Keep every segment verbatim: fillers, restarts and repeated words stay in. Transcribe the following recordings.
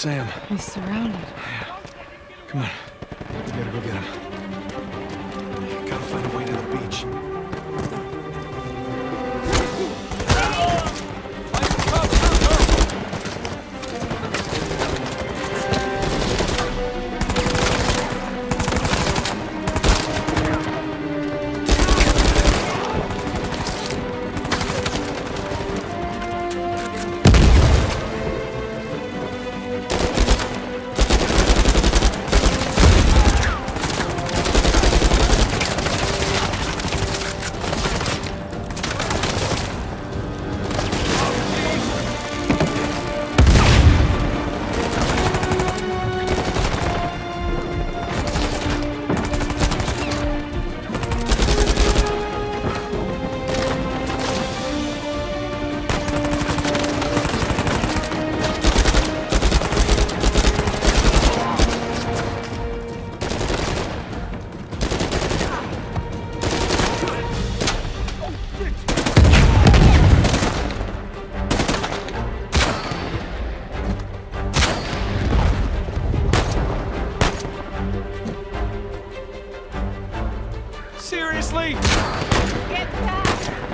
Sam? He's surrounded. Yeah. Come on. We gotta go get him. Gotta find a way to the beach. Seriously? Get back!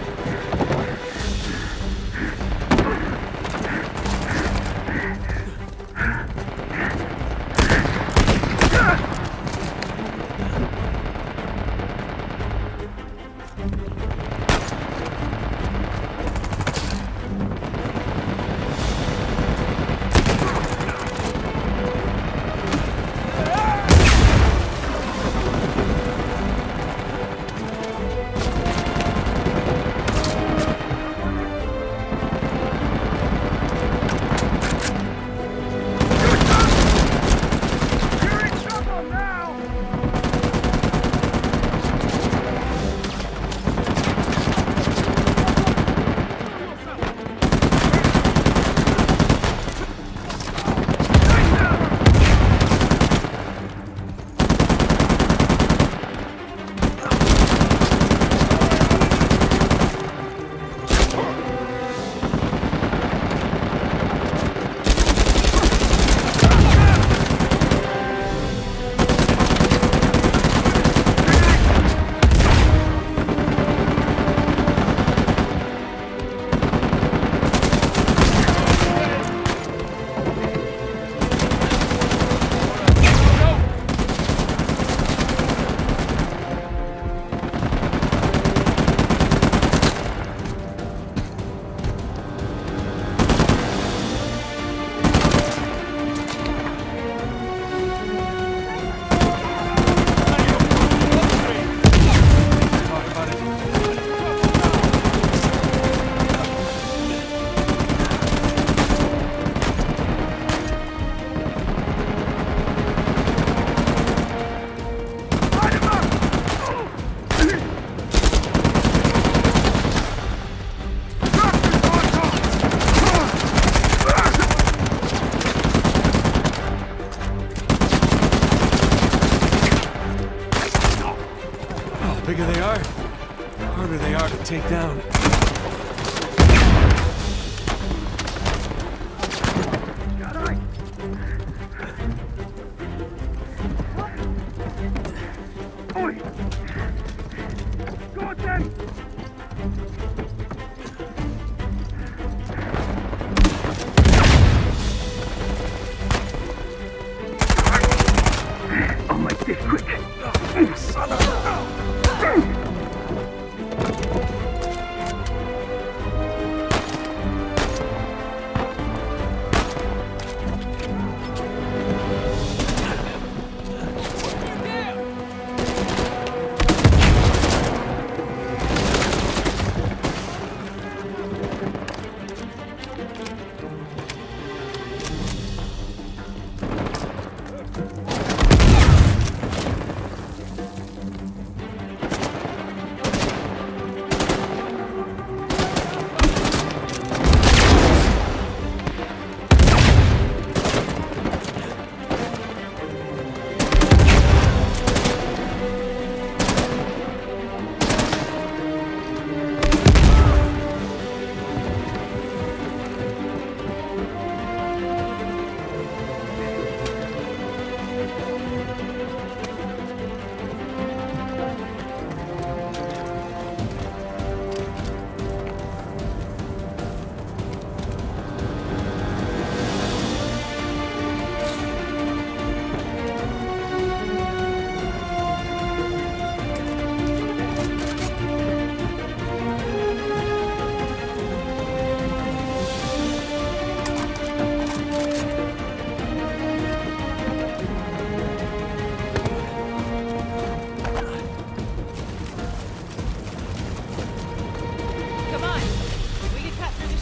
The bigger they are, the harder they are to take down. On my dick, quick! Son of a...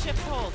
shift hold.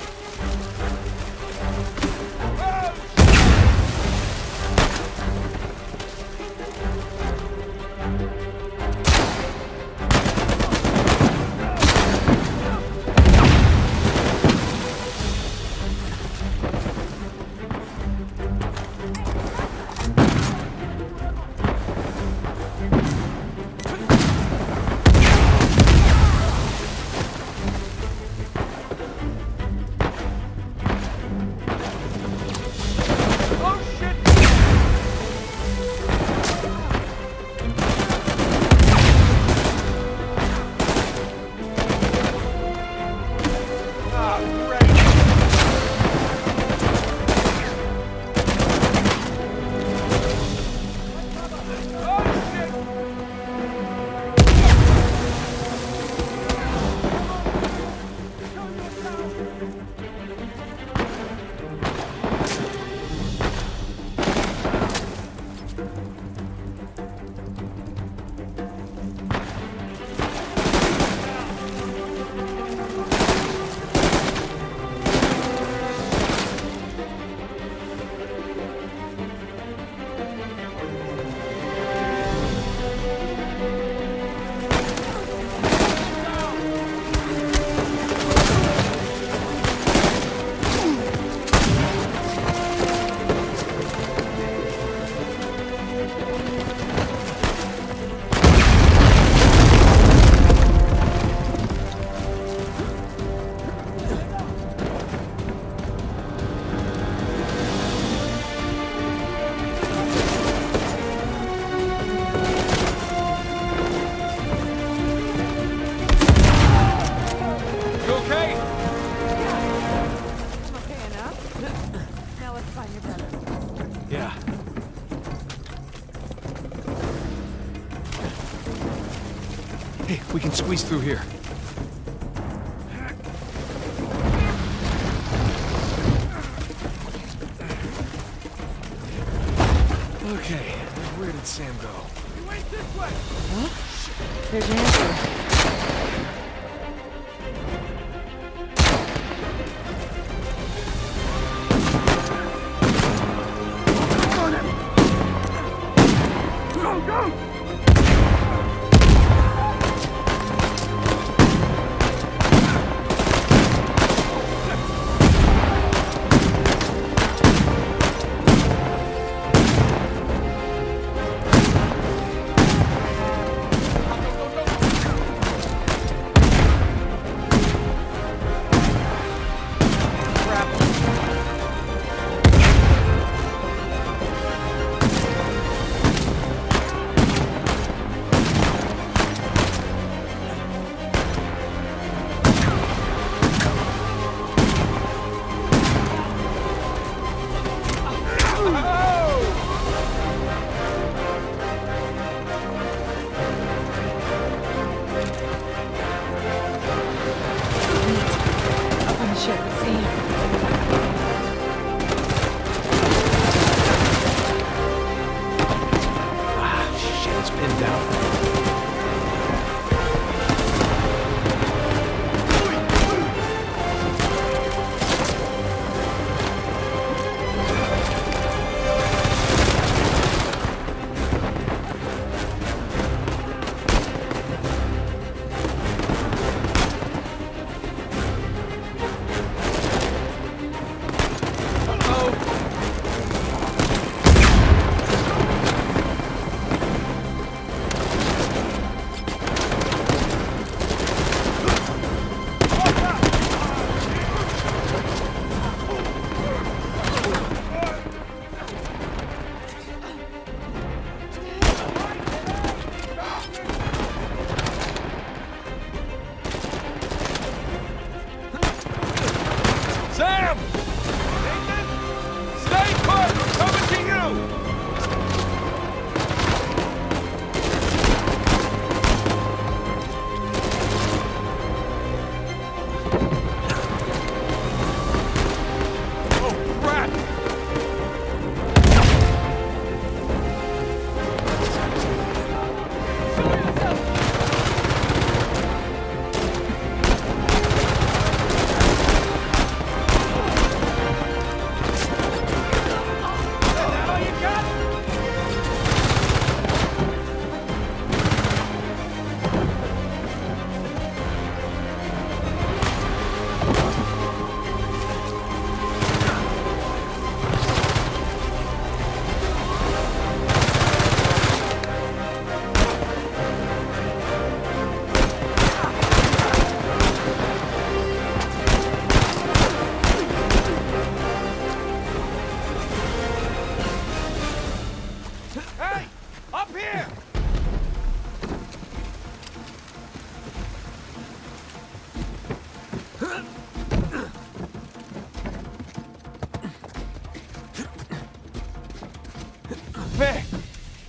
Hey, we can squeeze through here. Okay, where did Sam go? You went this way! Huh? There's Andrew. Go, go!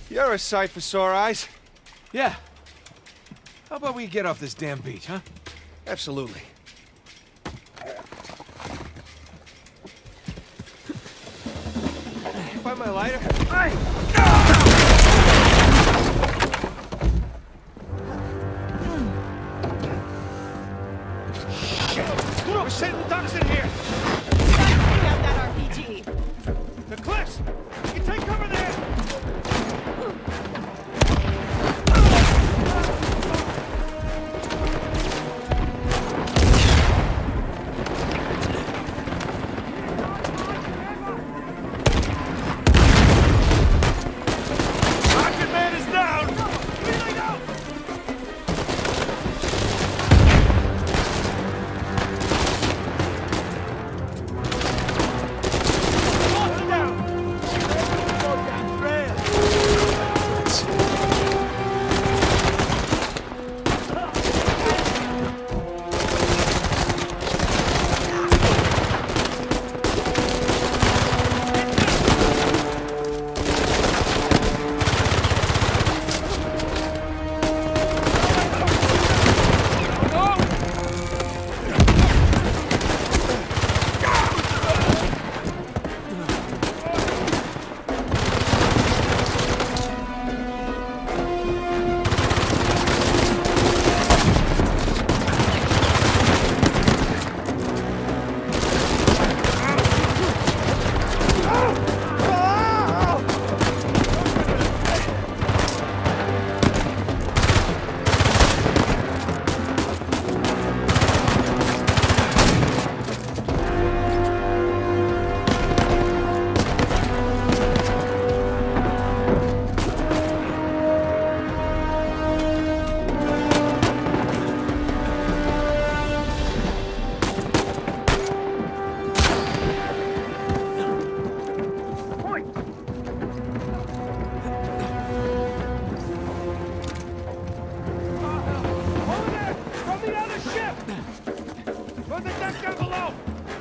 You're a sight for sore eyes. Yeah. How about we get off this damn beach, huh? Absolutely. Find my lighter? Hey! We're sitting ducks in here! Grab that R P G. The cliffs! You take cover there! Rocket Man is down! Reeling out! Over there! From the other ship! From the deck down below!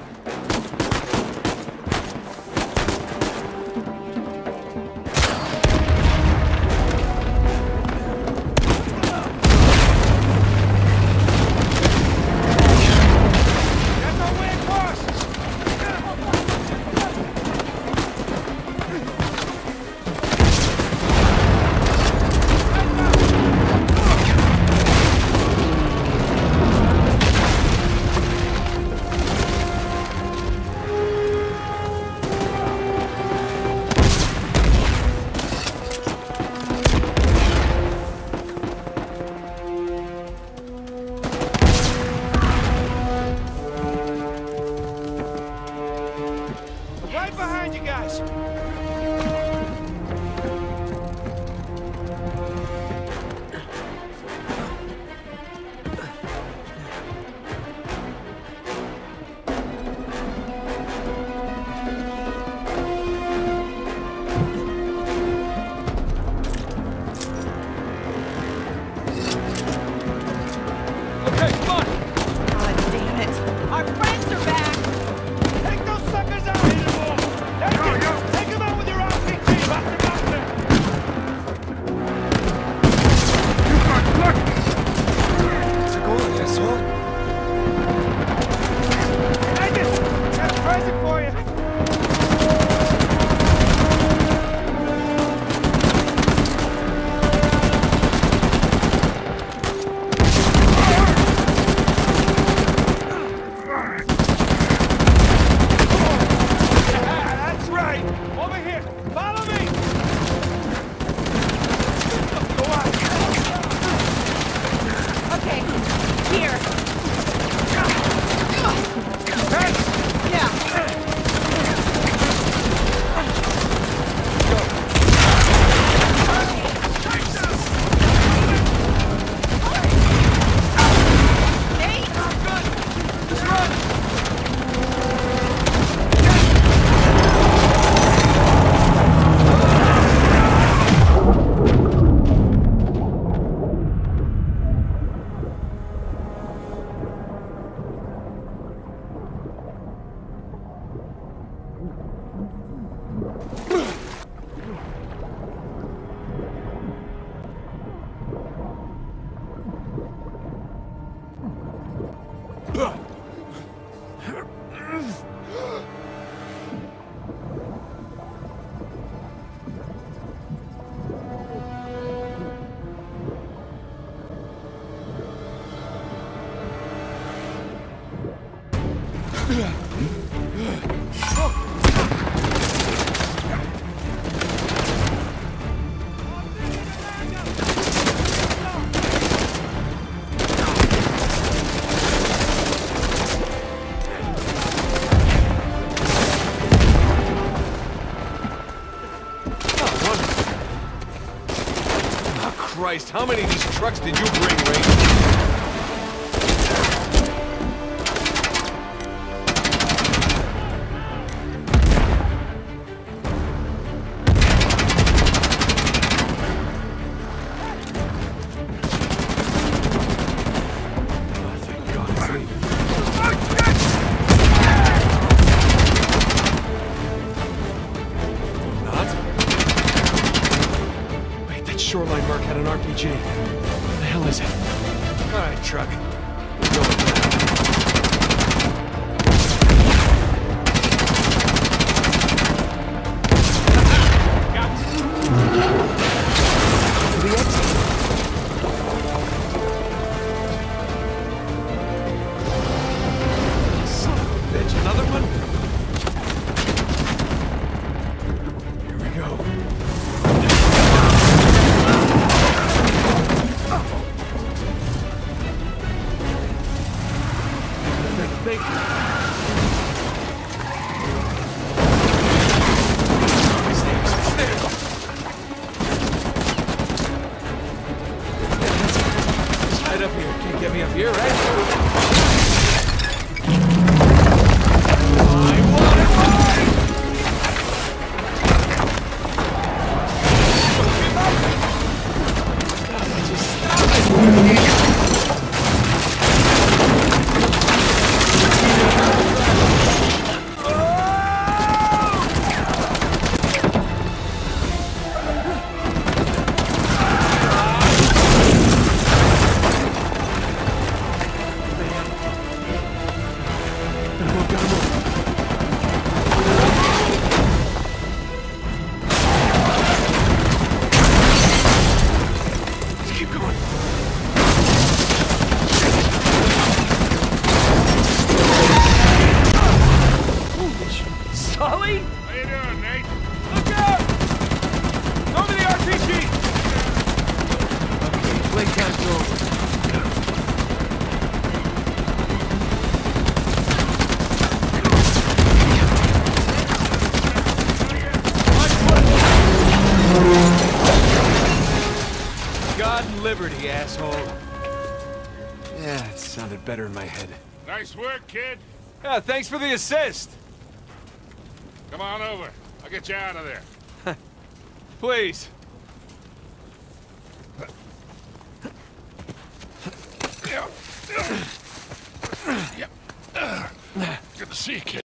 That's our way across! Christ, how many of these trucks did you bring, Ray? Shoreline Mark had an R P G. What the hell is it? All right, truck. We'll go with that. To the exit. Son of a bitch, another one? Here we go. Thank you. Stairs, stairs. Just right up here. Can't get me up here, right? Sully? How you doing, Nate? Look out! Over the R P G! Okay, playtime's over. God and liberty, asshole. Yeah, it sounded better in my head. Nice work, kid. Yeah, thanks for the assist. Come on over. I'll get you out of there. Please. Good to see you, kid.